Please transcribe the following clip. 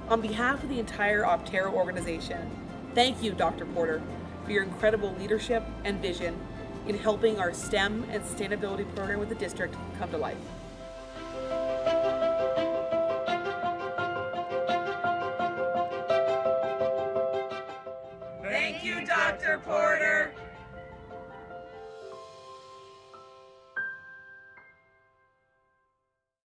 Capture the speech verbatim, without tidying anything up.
On behalf of the entire OpTerra organization, thank you, Doctor Porter, for your incredible leadership and vision in helping our STEM and sustainability program with the district come to life. Thank you, Doctor Porter.